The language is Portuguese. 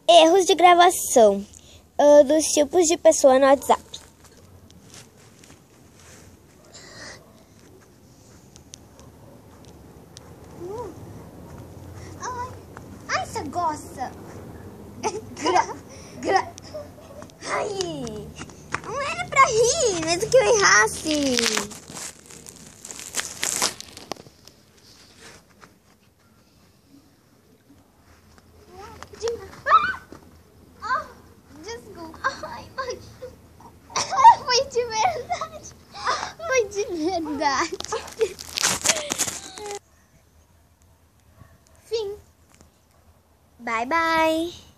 Erros de gravação dos tipos de pessoa no WhatsApp. Ai, essa gosta. Ai, não era pra rir, mesmo que eu errasse. Desculpa. Ai, mãe. Foi de verdade. Foi de verdade. Fim. Bye, bye.